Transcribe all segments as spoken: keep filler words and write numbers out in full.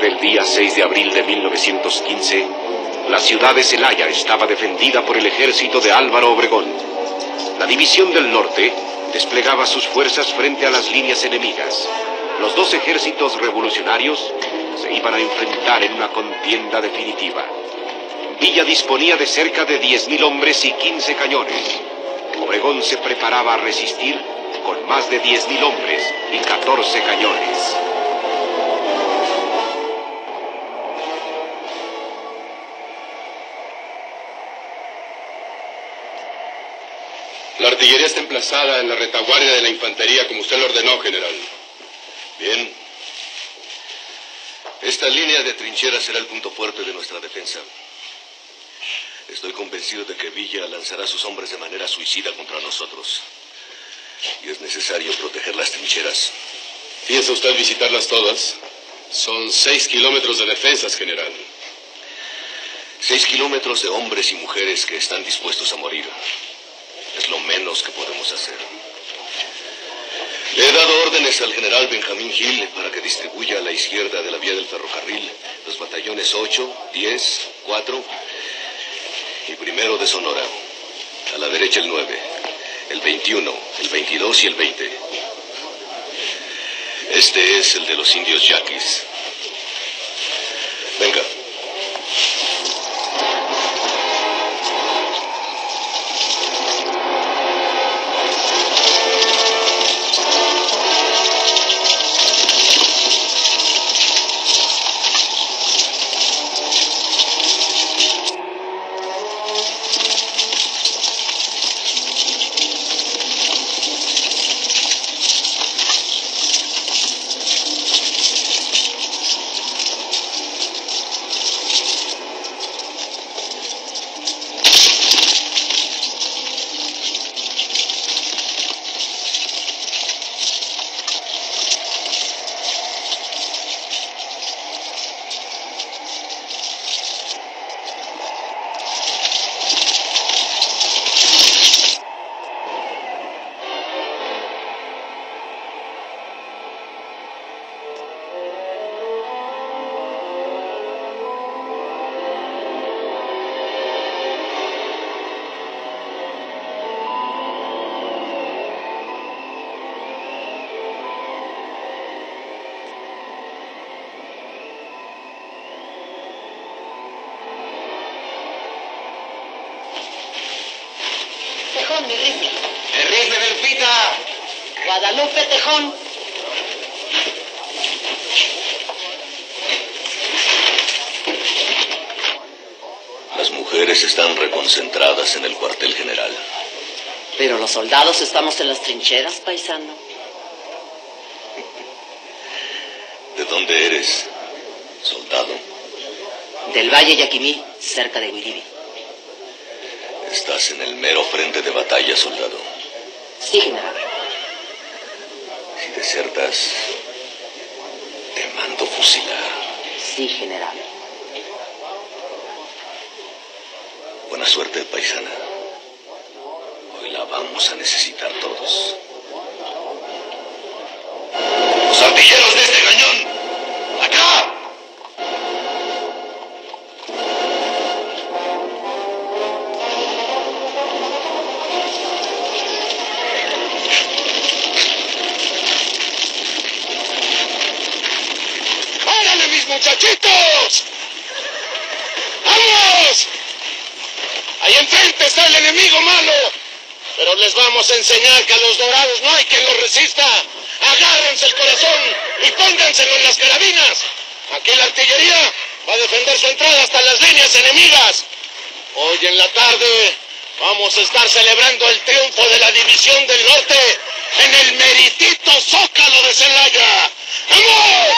del día seis de abril de mil novecientos quince, la ciudad de Celaya estaba defendida por el ejército de Álvaro Obregón. La División del Norte desplegaba sus fuerzas frente a las líneas enemigas. Los dos ejércitos revolucionarios se iban a enfrentar en una contienda definitiva. Villa disponía de cerca de diez mil hombres y quince cañones. Obregón se preparaba a resistir con más de diez mil hombres y catorce cañones. La artillería está emplazada en la retaguardia de la infantería, como usted lo ordenó, general. Bien. Esta línea de trincheras será el punto fuerte de nuestra defensa. Estoy convencido de que Villa lanzará a sus hombres de manera suicida contra nosotros. Y es necesario proteger las trincheras. ¿Piensa usted visitarlas todas? Son seis kilómetros de defensas, general. Seis kilómetros de hombres y mujeres que están dispuestos a morir. Es lo menos que podemos hacer. Le he dado órdenes al general Benjamín Gil para que distribuya a la izquierda de la vía del ferrocarril los batallones ocho, diez, cuatro y primero de Sonora. A la derecha el nueve, el veintiuno, el veintidós y el veinte. Este es el de los indios yaquis. Venga. Tejón, mi rifle. ¡El rifle, Belfita! Guadalupe, Tejón. Las mujeres están reconcentradas en el cuartel general. Pero los soldados estamos en las trincheras, paisano. ¿De dónde eres, soldado? Del Valle Yaquimí, cerca de Huiribi. Estás en el mero frente de batalla, soldado. Sí, general. Si desertas, te mando fusilar. Sí, general. Buena suerte, paisana. Hoy la vamos a necesitar todos. ¡Los artilleros de este cañón! ¡Acá! ¡Órale, mis muchachitos! ¡Vamos! Ahí enfrente está el enemigo malo. Pero les vamos a enseñar que a los dorados no hay quien los resista. Agárrense el corazón y pónganselo en las carabinas. Aquí la artillería va a defender su entrada hasta las líneas enemigas. Hoy en la tarde vamos a estar celebrando el triunfo de la División del Norte en el meritito Zócalo de Celaya. ¡Vamos!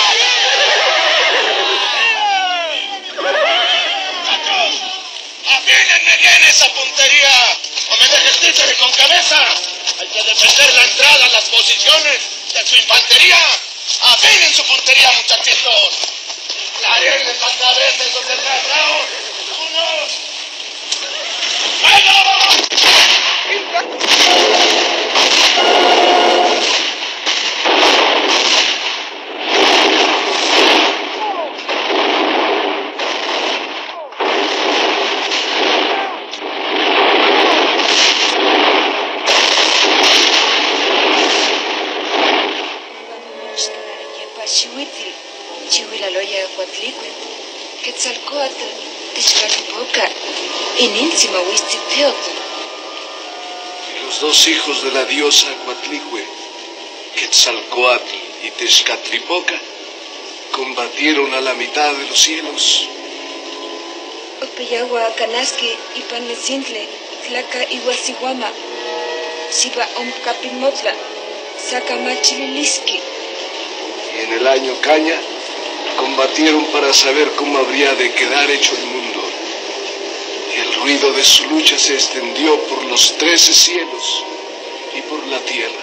¡Afínenme bien esa puntería! ¡No me dejes títere con cabeza! Hay que defender la entrada, las posiciones de su infantería. ¡Afinen su puntería, muchachitos! ¡Clarenles la cabeza esos desgraciados! ¡Uno! ¡Fuego! Quetzalcóatl, Texcatlipoca, Inintzima Huitziteotl. Y los dos hijos de la diosa Coatlicue, Quetzalcóatl y Texcatlipoca, combatieron a la mitad de los cielos. Opeyagua Canaski y Panecintle, Tlaca y Huasihuama, Siba Omcapimotla, Sacamachililiski. Y en el año Caña, combatieron para saber cómo habría de quedar hecho el mundo. Y el ruido de su lucha se extendió por los trece cielos y por la tierra.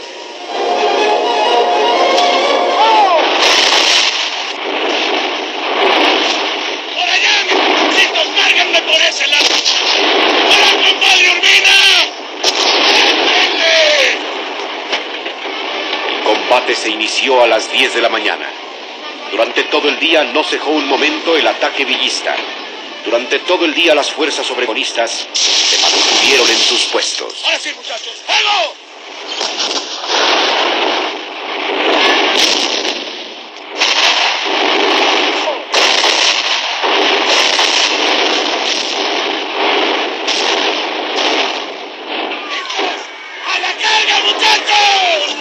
¡Por allá, mis putancitos! ¡Cárguenme por ese lado! ¡Hola, compadre Urbina! ¡Éntrenle! Combate se inició a las diez de la mañana. Durante todo el día no cejó un momento el ataque villista. Durante todo el día las fuerzas obregonistas se mantuvieron en sus puestos. ¡Ahora sí, muchachos! ¡Fuego! ¡A la carga, muchachos!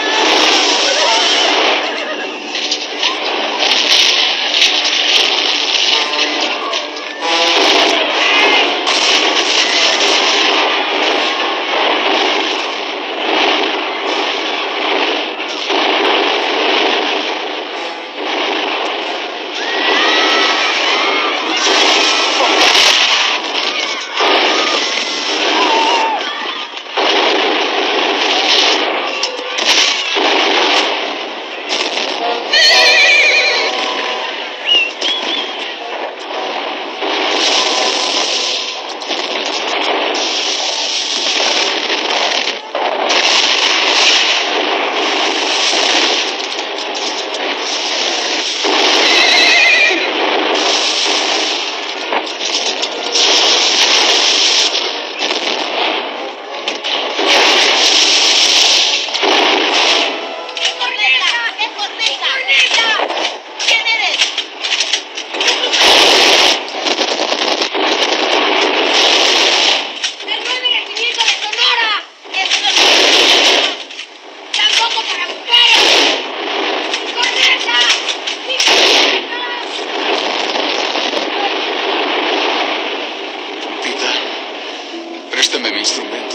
Préstame mi instrumento.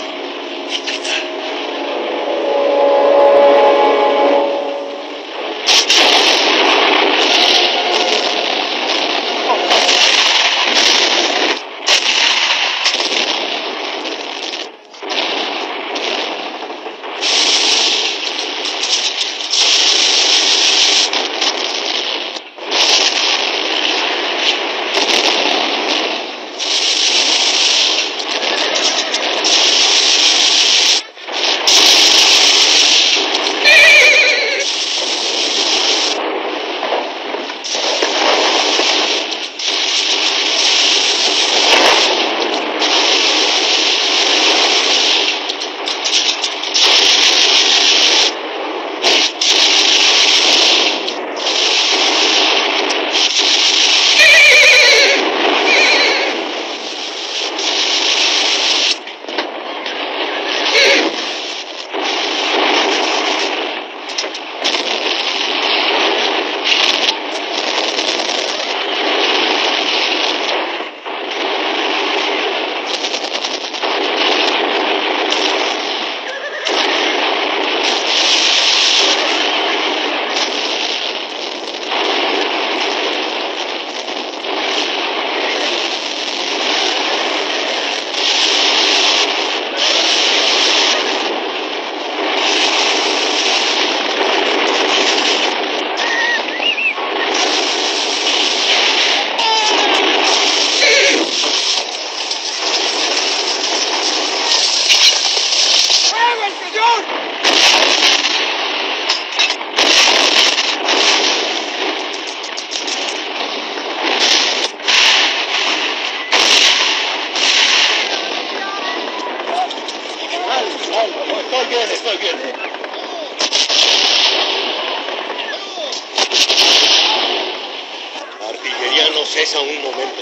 pausa un momento.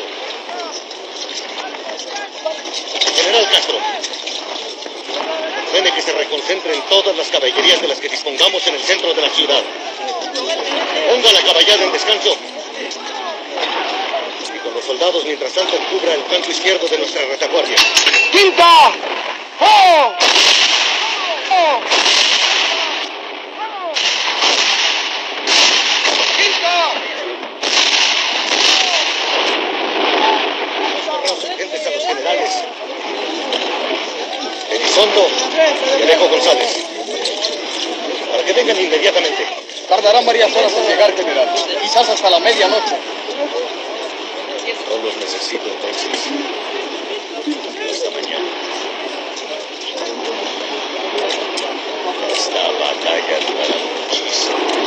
General Castro, ordene que se reconcentren todas las caballerías de las que dispongamos en el centro de la ciudad. Ponga la caballada en descanso. Y con los soldados, mientras tanto, cubra el flanco izquierdo de nuestra retaguardia. ¡Quinta! ¡Oh! ¡Oh! Urgentes a los generales Elizondo y Alejo González, para que vengan inmediatamente. Tardarán varias horas en llegar, general. Quizás hasta la medianoche. No los necesito entonces. Hasta mañana. Esta batalla durará muchísimo.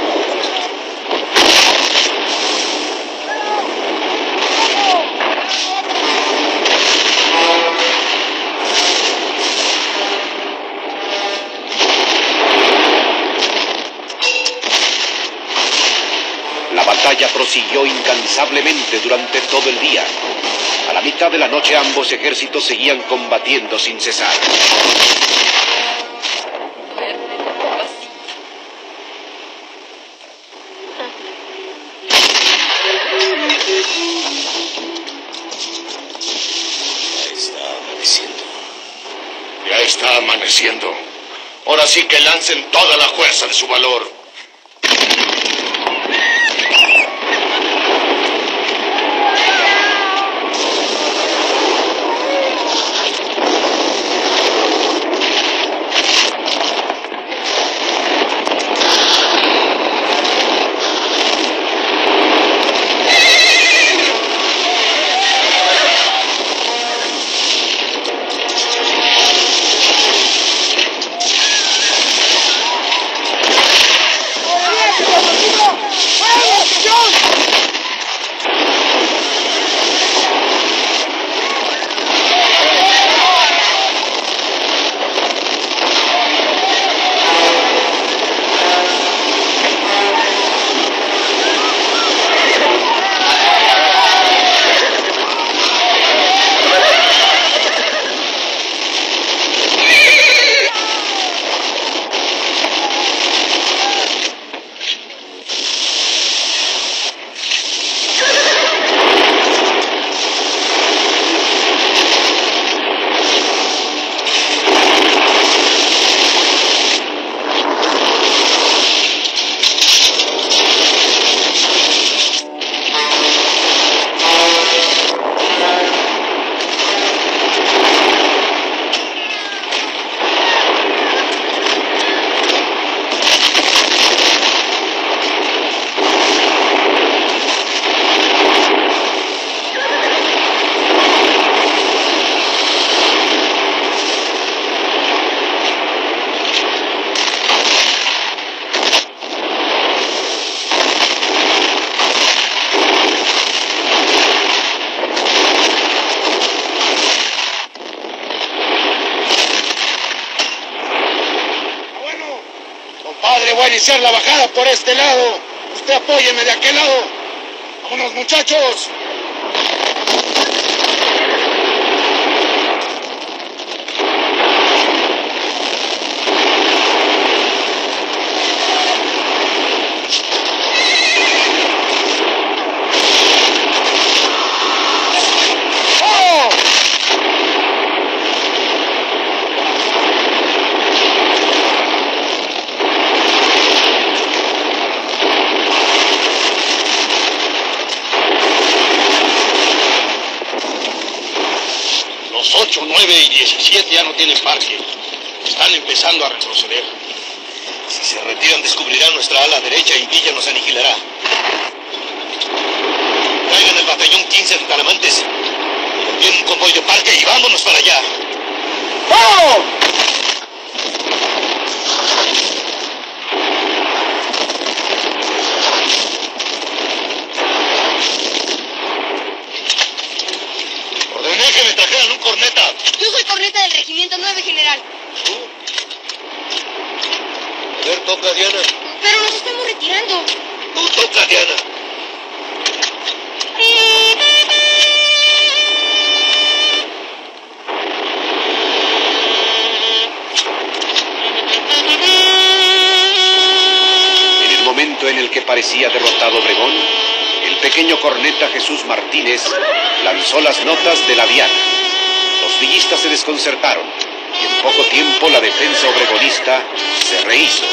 La batalla prosiguió incansablemente durante todo el día. A la mitad de la noche ambos ejércitos seguían combatiendo sin cesar. Ya está amaneciendo. Ya está amaneciendo. Ahora sí que lancen toda la fuerza de su valor. Voy a iniciar la bajada por este lado. Usted apóyeme de aquel lado. ¡Vámonos, muchachos! ocho, nueve y diecisiete ya no tienen parque. Están empezando a retroceder. Si se retiran, descubrirán nuestra ala derecha y Villa nos aniquilará. Traigan el batallón quince de Talamantes. Tienen un convoy de parque y vámonos para allá. ¡Oh! Ordené que me trajeran un corneta. Yo soy corneta del regimiento nueve, general. ¿Tú? A ver, toca, Diana. Pero nos estamos retirando. Tú toca, Diana. ¡Eh! parecía derrotado Obregón, el pequeño corneta Jesús Martínez lanzó las notas de la diana. Los villistas se desconcertaron y en poco tiempo la defensa obregonista se rehizo.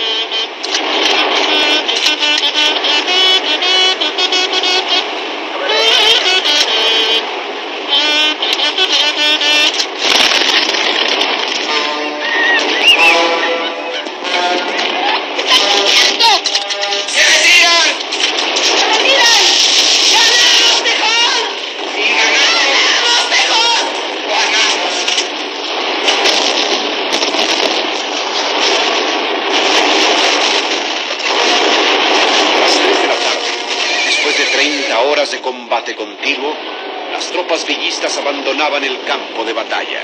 Horas de combate continuo, las tropas villistas abandonaban el campo de batalla.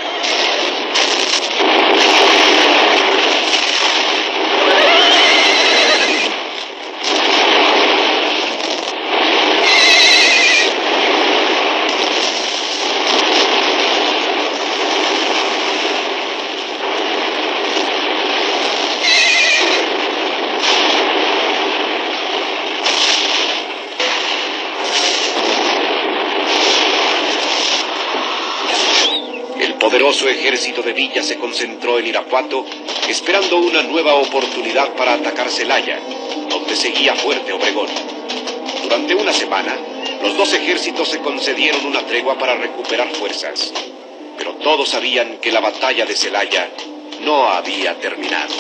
El poderoso ejército de Villa se concentró en Irapuato, esperando una nueva oportunidad para atacar Celaya, donde seguía fuerte Obregón. Durante una semana, los dos ejércitos se concedieron una tregua para recuperar fuerzas, pero todos sabían que la batalla de Celaya no había terminado.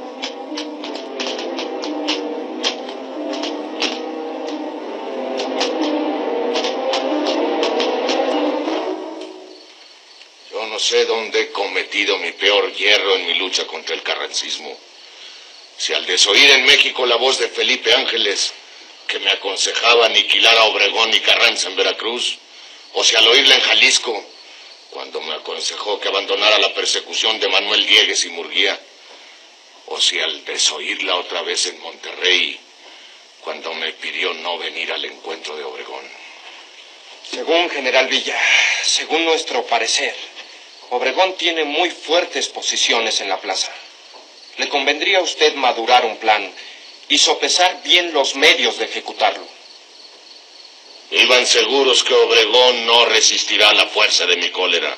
No sé dónde he cometido mi peor hierro en mi lucha contra el carrancismo. Si al desoír en México la voz de Felipe Ángeles, que me aconsejaba aniquilar a Obregón y Carranza en Veracruz, o si al oírla en Jalisco, cuando me aconsejó que abandonara la persecución de Manuel Diegues y Murguía, o si al desoírla otra vez en Monterrey, cuando me pidió no venir al encuentro de Obregón. Según General Villa, según nuestro parecer, Obregón tiene muy fuertes posiciones en la plaza. Le convendría a usted madurar un plan y sopesar bien los medios de ejecutarlo. Iban seguros que Obregón no resistirá a la fuerza de mi cólera.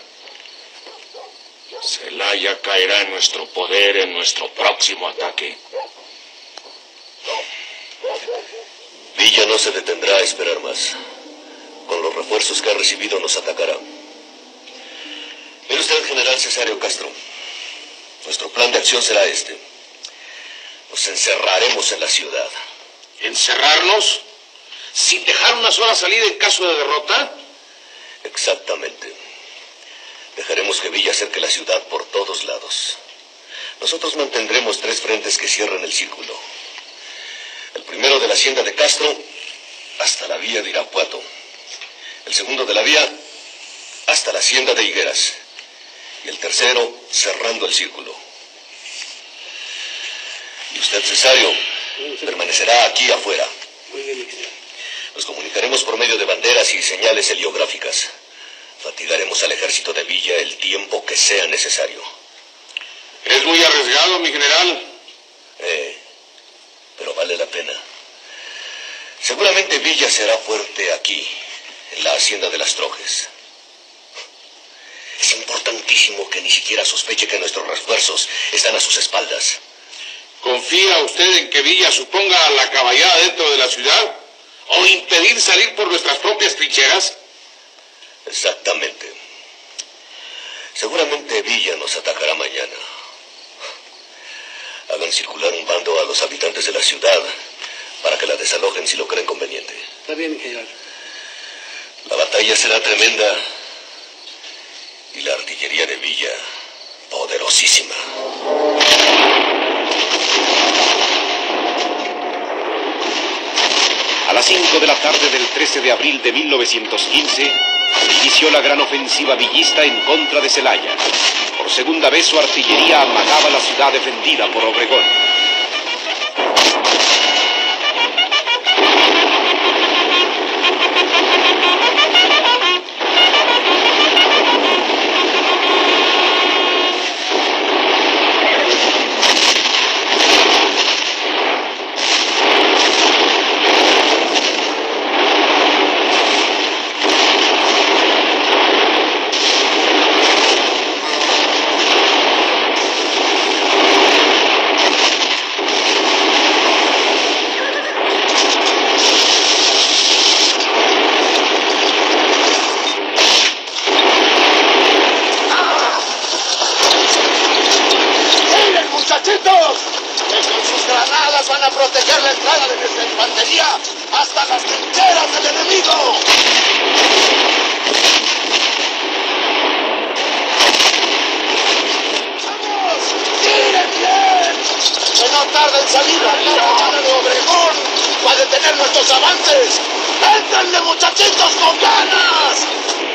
Celaya caerá en nuestro poder en nuestro próximo ataque. Villa no se detendrá a esperar más. Con los refuerzos que ha recibido nos atacará. Mire usted, general Cesario Castro, nuestro plan de acción será este. Nos encerraremos en la ciudad. ¿Encerrarnos? ¿Sin dejar una sola salida en caso de derrota? Exactamente. Dejaremos que Villa cerque la ciudad por todos lados. Nosotros mantendremos tres frentes que cierren el círculo. El primero de la hacienda de Castro hasta la vía de Irapuato. El segundo de la vía hasta la hacienda de Higueras. Y el tercero cerrando el círculo. Y usted, Cesario, permanecerá aquí afuera. Nos comunicaremos por medio de banderas y señales heliográficas. Fatigaremos al ejército de Villa el tiempo que sea necesario. Es muy arriesgado, mi general. Eh, pero vale la pena. Seguramente Villa será fuerte aquí, en la hacienda de las Trojes. Es importantísimo que ni siquiera sospeche que nuestros refuerzos están a sus espaldas. ¿Confía usted en que Villa suponga la caballada dentro de la ciudad? ¿O impedir salir por nuestras propias trincheras? Exactamente. Seguramente Villa nos atacará mañana. Hagan circular un bando a los habitantes de la ciudad para que la desalojen si lo creen conveniente. Está bien, general. La batalla será tremenda y la artillería de Villa poderosísima. A las cinco de la tarde del trece de abril de mil novecientos quince, inició la gran ofensiva villista en contra de Celaya. Por segunda vez su artillería amagaba la ciudad defendida por Obregón. infantería hasta las trincheras del enemigo. ¡Vamos! ¡Tiren bien! Que no tarde en salir la caravana de Obregón para detener nuestros avances. ¡Éntrenle, muchachitos, con ganas!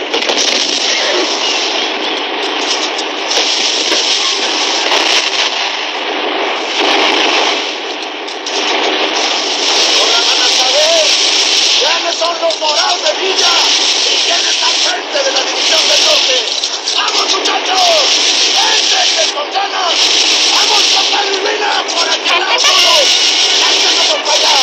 Son los morados de Villa y quién está al frente de la división del norte. ¡Vamos, muchachos! ¡Éntrenle con ganas! ¡Vamos, papá Rivera! ¡Por acá no solo! ¡Échenlo para allá!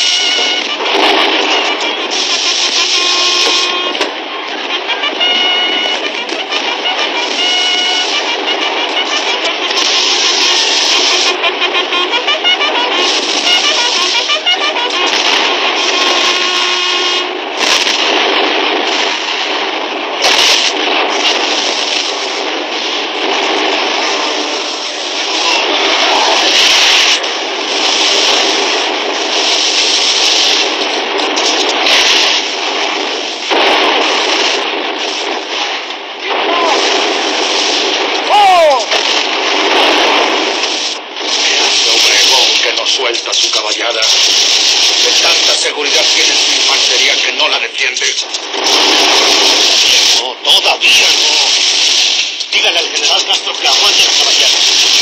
Suelta su caballada. De tanta seguridad tiene su infantería que no la defiende. No, todavía no. Dígale al general Castro que aguante la caballada.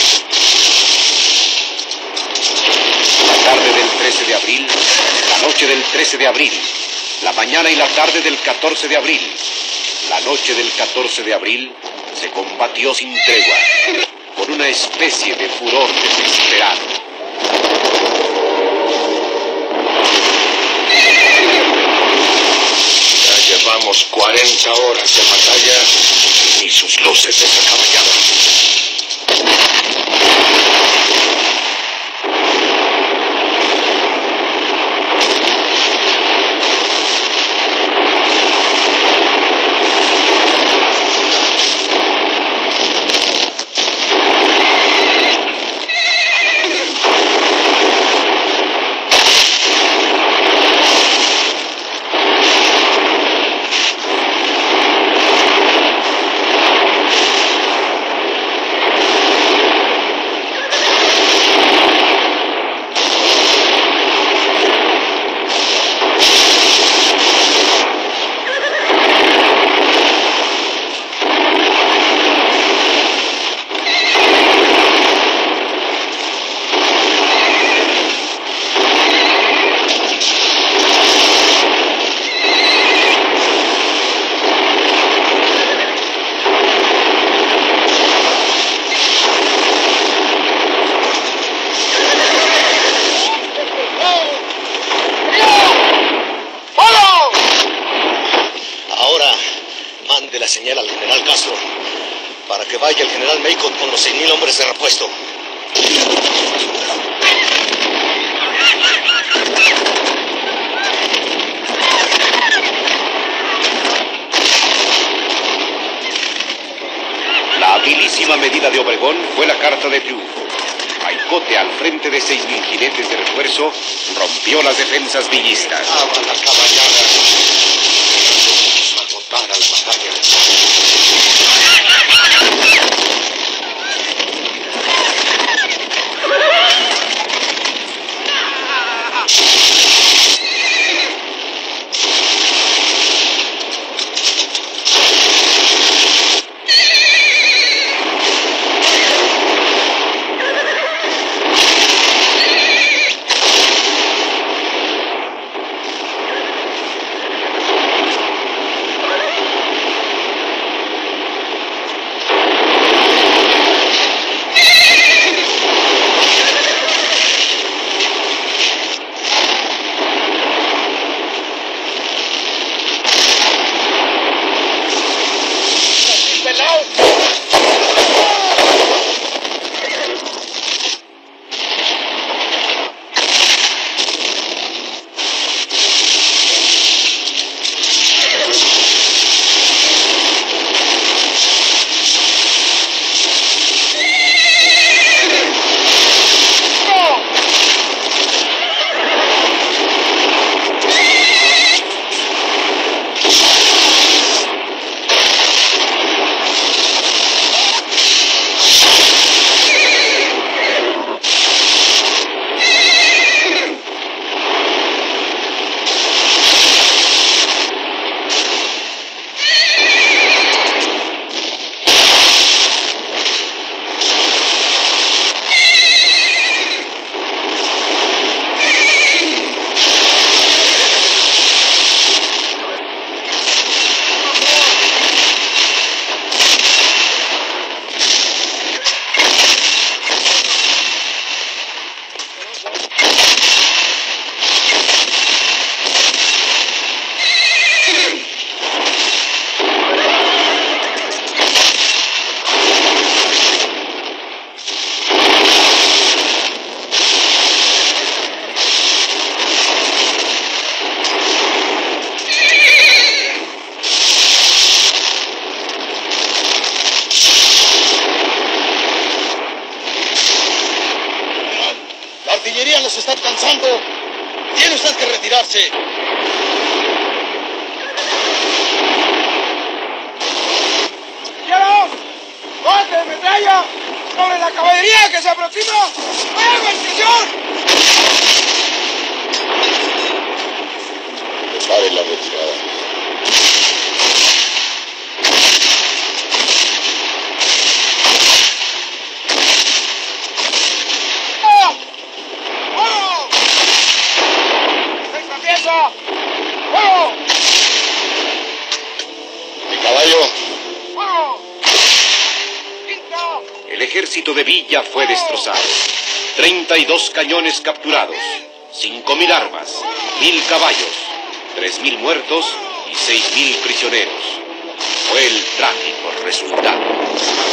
La tarde del trece de abril, la noche del trece de abril, la mañana y la tarde del catorce de abril, la noche del catorce de abril, se combatió sin tregua, con una especie de furor desesperado. Llevamos cuarenta horas de batalla y sus luces desacaballadas. Señala al general Castro para que vaya el general Maycott con los seis mil hombres de repuesto. La habilísima medida de Obregón fue la carta de triunfo. Maycote, al frente de seis mil jinetes de refuerzo, rompió las defensas villistas. ¡Abra la caballada! Agotar a la batalla. fuerzas que retirarse. ¡Quiero! ¡Bote de metralla! ¡Sobre la caballería que se aproxima! ¡Nueva incisión! Prepare la retirada. ¡Fuego! Mi caballo. ¡Fuego! ¡Quinta! El ejército de Villa fue destrozado. Treinta y dos cañones capturados, cinco mil armas, mil caballos, tres mil muertos y seis mil prisioneros. Fue el trágico resultado.